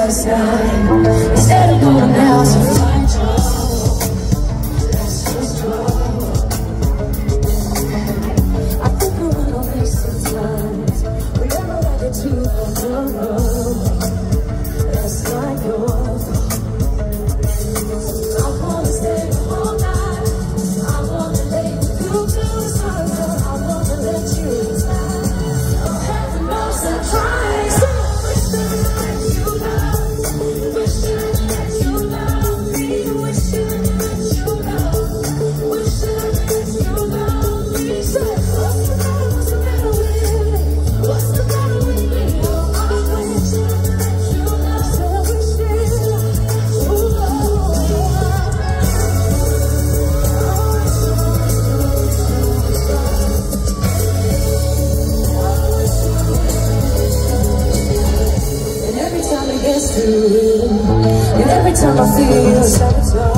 last night. Instead of going out to find you, let's just go. I think we're gonna waste some time. Whenever I get too alone, that's not your fault. I wanna stay all night. I wanna lay with you till the sun. I wanna let you inside. I'm having no surprise. And every time I feel sabotage,